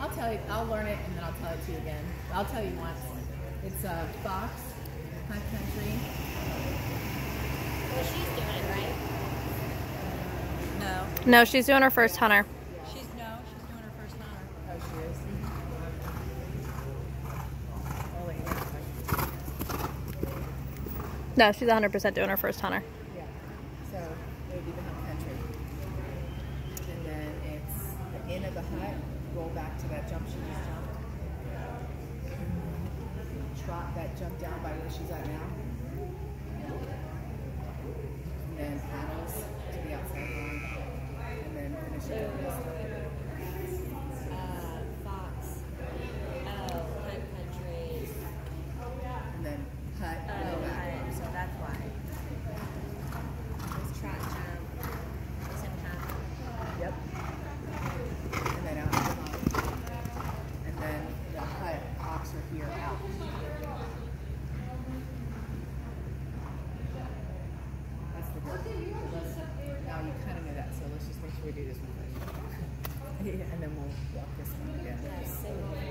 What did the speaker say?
I'll tell you. I'll learn it and then I'll tell it to you again. I'll tell you once. It's Fox, Hunt Country. Well, she's doing it, right? No. No, she's doing her first hunter. She's doing her first hunter. Oh, she is. I'll let you know. No, she's 100% doing her first hunter. Yeah. So it would be the Hunt Country. And then it's the Inn of the Hut. Roll back to that jump she just jumped. Trot that jump down by where she's at now. And then paddles to the outside line. And then finish it with this. Fox. Oh, Hunt Country. And then Hut. And Oh, then back. right. So that's why. This trot jump. Is in half. Yep. And then out to the line. And then the Hut hawks are here out. That's the goal. Now you kind of know that, so let's just make sure we do this one first. And then we'll walk this one again. Single